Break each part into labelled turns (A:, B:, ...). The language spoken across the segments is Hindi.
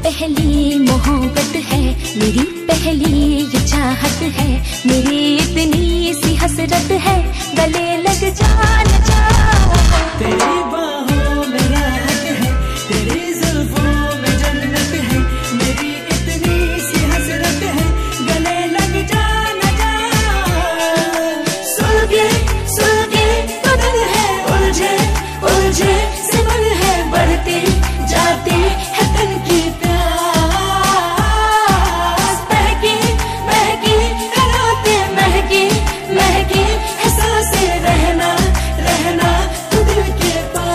A: पहली मोहब्बत है, मेरी पहली ये चाहत है, मेरी इतनी सी हसरत है, गले लग जा न जा।
B: तेरी बाहों में राहत है, तेरी जुल्फों में जन्नत है, मेरी इतनी सी हसरत है, गले लग जा न जा। सुलगे सुलगे बदन है, उलझे उलझे से मन है, बढ़ते जाते है तन की प्यास। बहकी बहकी रातें महकी महकी है सांसें, रहना रहना तू दिल के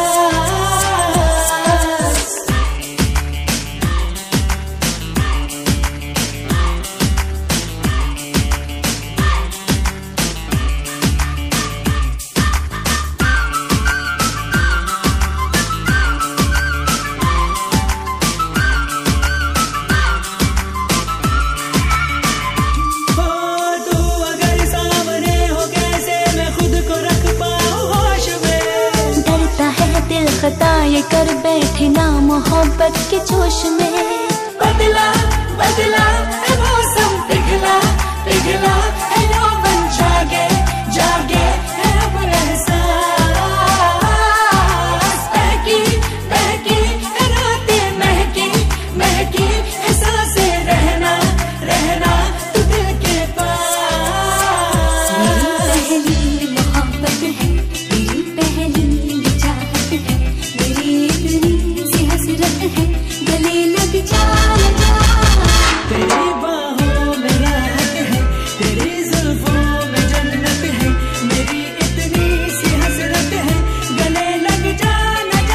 B: पास।
A: खता ये कर बैठे ना मोहब्बत के जोश में।
B: बदला बदला है मौसम, पिघला पिघला है यौवन, जागे जागे है अब एहसास। बहकी बहकी है रातें महकी महकी है सांसें, रहना रहना तू दिल के पास।
A: मेरी पहली मोहब्बत है, मेरी पहली चाहत है, मेरी इतनी सी हसरत है, गले लग जा न जा।
B: तेरी बाहों में राहत है, तेरी जुल्फों में जन्नत है, मेरी इतनी सी हसरत है, गले लग जा न जा।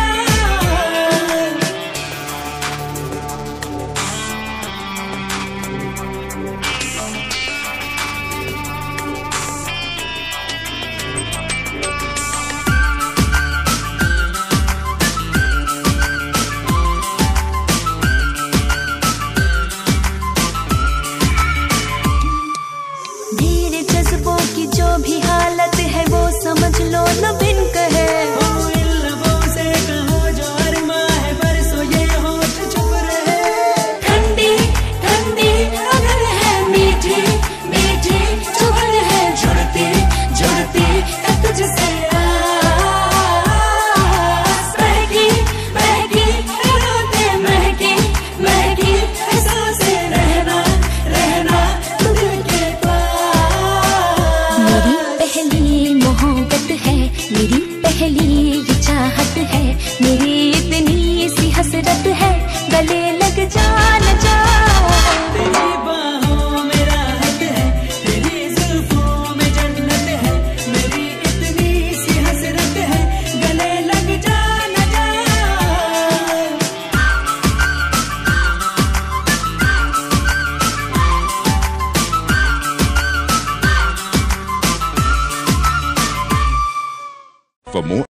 A: धीरे जज्बों की जो भी हालत है, वो समझ लो न बिन कहे।
B: इन लबों से कहो जो अरमा है, बरसों ये होठ चुप रहे।
A: ठंडी ठंडी अगर है, मीठी मीठी चुभन है, जुड़ती जुड़ती है तुझसे आस। बहकी बहकी है रातें महकी महकी है सांसें, रहना रहना तू दिल के पास। मेरी पहली मोहब्बत है, मेरी पहली ये चाहत है, मेरी इतनी सी हसरत है, गले लग जा न जा।
B: तेरी बाहों में राहत है, तेरी जुल्फों में जन्नत है, मेरी इतनी सी हसरत है, गले लग जा न जा।
C: For more